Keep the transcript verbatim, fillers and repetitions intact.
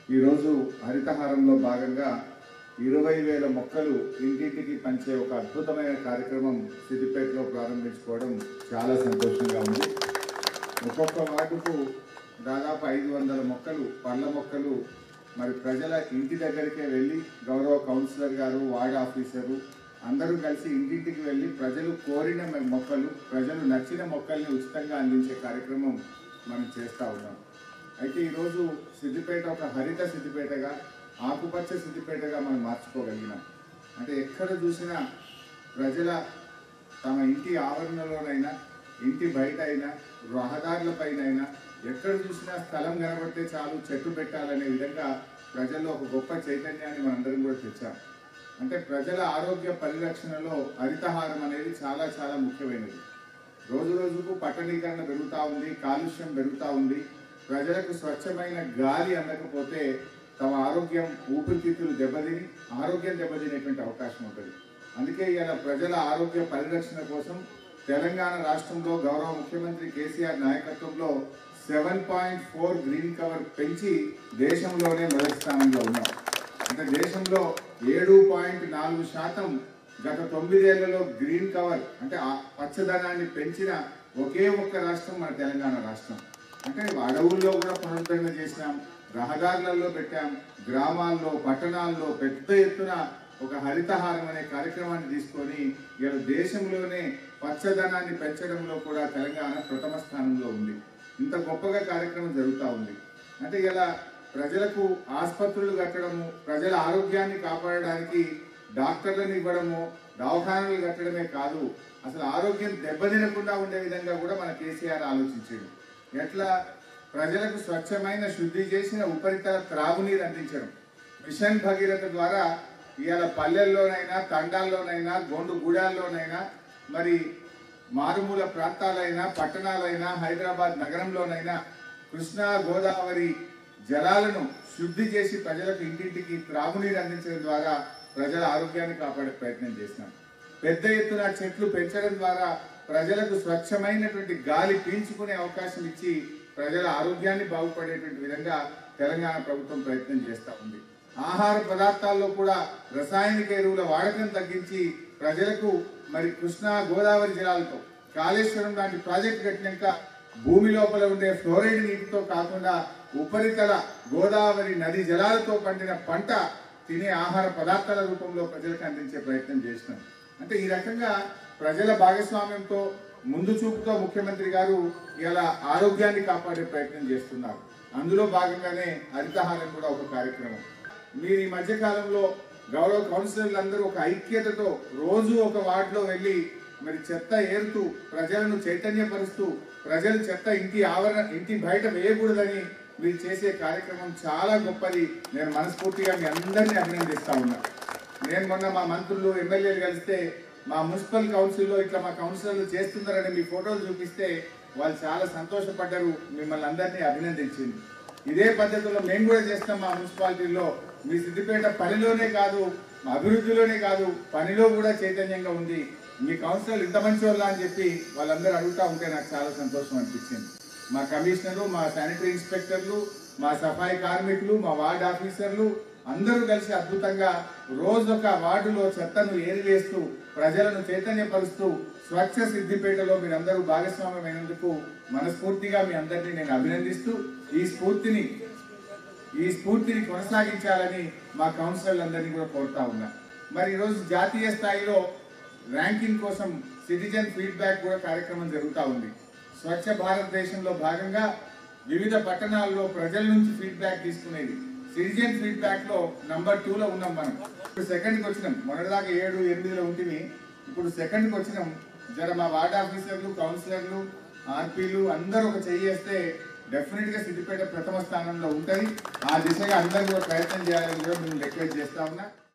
ఈరోజు హరితహారంలో భాగంగా ఇరవై వేల మొక్కలు ఇంటింటికి పంచే ఒక అద్భుతమైన కార్యక్రమం సిద్దిపేటలో ప్రారంభించుకోవడం చాలా సంతోషంగా ఉంది. ఒక్కొక్క వార్డుకు దాదాపు ఐదు వందల మొక్కలు పండ్ల మొక్కలు మరి ప్రజల ఇంటి దగ్గరికే వెళ్ళి గౌరవ కౌన్సిలర్ గారు వార్డ్ ఆఫీసరు అందరూ కలిసి ఇంటింటికి వెళ్ళి ప్రజలు కోరిన మొక్కలు ప్రజలు నచ్చిన మొక్కల్ని ఉచితంగా అందించే కార్యక్రమం మనం చేస్తూ ఉన్నాం. అయితే ఈరోజు సిద్దిపేట ఒక హరిత సిద్దిపేటగా ఆకుపచ్చ సిద్దిపేటగా మనం మార్చుకోగలిగినాం. అంటే ఎక్కడ చూసినా ప్రజల తమ ఇంటి ఆవరణలోనైనా ఇంటి బయట అయినా రహదారులపైనైనా ఎక్కడ చూసినా స్థలం కనబడితే చాలు చెట్టు పెట్టాలనే విధంగా ప్రజల్లో ఒక గొప్ప చైతన్యాన్ని మనందరం కూడా తెచ్చాం. అంటే ప్రజల ఆరోగ్య పరిరక్షణలో హరితహారం అనేది చాలా చాలా ముఖ్యమైనది. రోజు రోజుకు పట్టణీకరణ పెరుగుతూ ఉంది, కాలుష్యం పెరుగుతూ ఉంది. ప్రజలకు స్వచ్ఛమైన గాలి అందకపోతే తమ ఆరోగ్యం ఊపిరితిత్తులు దెబ్బతిని ఆరోగ్యం దెబ్బతినేటువంటి అవకాశం ఉంటుంది. అందుకే ఇలా ప్రజల ఆరోగ్య పరిరక్షణ కోసం తెలంగాణ రాష్ట్రంలో గౌరవ ముఖ్యమంత్రి కేసీఆర్ నాయకత్వంలో seven point four green cover పెంచి దేశంలోనే మొదటి స్థానంలో ఉన్నాం. అంటే దేశంలో ఏడు పాయింట్ నాలుగు శాతం గత తొమ్మిదేళ్లలో గ్రీన్ కవర్ అంటే పచ్చదనాన్ని పెంచిన ఒకే ఒక్క రాష్ట్రం మన తెలంగాణ రాష్ట్రం. అంటే అడవుల్లో కూడా పునరుద్ధరణ చేసినాం, రహదారులలో పెట్టాం, గ్రామాల్లో పట్టణాల్లో పెద్ద ఎత్తున ఒక హరితహారం అనే కార్యక్రమాన్ని తీసుకొని ఇలా దేశంలోనే పచ్చదనాన్ని పెంచడంలో కూడా తెలంగాణ ప్రథమ స్థానంలో ఉంది. ఇంత గొప్పగా కార్యక్రమం జరుగుతూ ఉంది. అంటే ఇలా ప్రజలకు ఆసుపత్రులు కట్టడము, ప్రజల ఆరోగ్యాన్ని కాపాడడానికి డాక్టర్లను ఇవ్వడము, దవాఖానాలు కట్టడమే కాదు, అసలు ఆరోగ్యం దెబ్బతినకుండా ఉండే విధంగా కూడా మన కేసీఆర్ ఆలోచించాడు. ఎట్లా ప్రజలకు స్వచ్ఛమైన శుద్ధి చేసిన ఉపరితల త్రాగునీరు అందించడం. మిషన్ భగీరథ ద్వారా ఇవాళ పల్లెల్లోనైనా తండాల్లోనైనా గొండు గూడాల్లోనైనా మరి మారుమూల ప్రాంతాలైనా పట్టణాలైనా హైదరాబాద్ నగరంలోనైనా కృష్ణా గోదావరి జలాలను శుద్ధి చేసి ప్రజలకు ఇంటింటికి త్రాగునీరు అందించడం ద్వారా ప్రజల ఆరోగ్యాన్ని కాపాడే ప్రయత్నం చేసినాం. పెద్ద ఎత్తున చెట్లు పెంచడం ద్వారా ప్రజలకు స్వచ్ఛమైనటువంటి గాలి పీల్చుకునే అవకాశం ఇచ్చి ప్రజల ఆరోగ్యాన్ని బాగుపడేటువంటి విధంగా తెలంగాణ ప్రభుత్వం ప్రయత్నం చేస్తూ ఉంది. ఆహార పదార్థాల్లో కూడా రసాయనిక ఎరువుల వాడకం తగ్గించి ప్రజలకు మరి కృష్ణా గోదావరి జలాలతో కాళేశ్వరం లాంటి ప్రాజెక్టు కట్టినాక భూమి లోపల ఉండే ఫ్లోరైడ్ నీటితో కాకుండా ఉపరితల గోదావరి నది జలాలతో పండిన పంట తినే ఆహార పదార్థాల రూపంలో ప్రజలకు అందించే ప్రయత్నం చేసినాం. అంటే ఈ రకంగా ప్రజల భాగస్వామ్యంతో ముందు చూపుతో ముఖ్యమంత్రి గారు ఇలా ఆరోగ్యాన్ని కాపాడే ప్రయత్నం చేస్తున్నారు. అందులో భాగంగానే హరితహారం కూడా ఒక కార్యక్రమం. మీరు ఈ మధ్య కాలంలో గౌరవ కౌన్సిలర్లు అందరూ ఒక ఐక్యతతో రోజు ఒక వార్డులో వెళ్ళి మరి చెత్త ఏరుతూ ప్రజలను చైతన్యపరుస్తూ ప్రజలు చెత్త ఇంటి ఆవరణ ఇంటి బయట వేయకూడదని మీరు చేసే కార్యక్రమం చాలా గొప్పది. నేను మనస్ఫూర్తిగా మీ అందరినీ అభినందిస్తా ఉన్నా. నేను మొన్న మా మంత్రులు ఎమ్మెల్యేలు కలిస్తే మా మున్సిపల్ కౌన్సిల్లో ఇట్లా మా కౌన్సిలర్లు చేస్తున్నారని మీ ఫోటోలు చూపిస్తే వాళ్ళు చాలా సంతోషపడ్డారు, మిమ్మల్ని అందరినీ అభినందించింది. ఇదే పద్ధతిలో మేము కూడా చేస్తాం మా మున్సిపాలిటీలో. మీ సిద్దిపేట పనిలోనే కాదు, అభివృద్ధిలోనే కాదు, పనిలో కూడా చైతన్యంగా ఉంది. మీ కౌన్సిలర్ ఇంత మంచి వాళ్ళ అని చెప్పి వాళ్ళందరూ అడుగుతూ ఉంటే నాకు చాలా సంతోషం అనిపించింది. మా కమిషనరు, మా శానిటరీ ఇన్స్పెక్టర్లు, మా సఫాయి కార్మికులు, మా వార్డ్ ఆఫీసర్లు అందరూ కలిసి అద్భుతంగా రోజు ఒక వార్డులో చెత్తను ఏరివేస్తూ ప్రజలను చైతన్యపరుస్తూ స్వచ్ఛ సిద్దిపేటలో మీరందరూ భాగస్వామ్యమైనందుకు మనస్ఫూర్తిగా మీ అందరినీ నేను అభినందిస్తూ ఈ స్ఫూర్తిని ఈ స్ఫూర్తిని కొనసాగించాలని మా కౌన్సిలర్లందరినీ కూడా కోరుతా ఉన్నా. మరి ఈరోజు జాతీయ స్థాయిలో ర్యాంకింగ్ కోసం సిటిజన్ ఫీడ్బ్యాక్ కూడా కార్యక్రమం జరుగుతూ ఉంది. స్వచ్ఛ భారతదేశంలో భాగంగా వివిధ పట్టణాల్లో ప్రజల నుంచి ఫీడ్బ్యాక్ తీసుకునేది. సిటిజన్ ఫీడ్బ్యాక్ లో నంబర్ టూ లో ఉన్నాం మనం. ఇప్పుడు సెకండ్కి వచ్చినాం. మొన్నటిదాకా ఏడు ఎనిమిదిలో ఉంటుంది, ఇప్పుడు సెకండ్కి వచ్చినాం. జర మా వార్డ్ ఆఫీసర్లు, కౌన్సిలర్లు, ఆర్పీలు అందరూ ఒక చెయ్యేస్తే డెఫినెట్ గా సిద్దిపేట ప్రథమ స్థానంలో ఉంటుంది. ఆ దిశగా అందరూ కూడా ప్రయత్నం చేయాలని కూడా మేము రిక్వెస్ట్ చేస్తా ఉన్నా.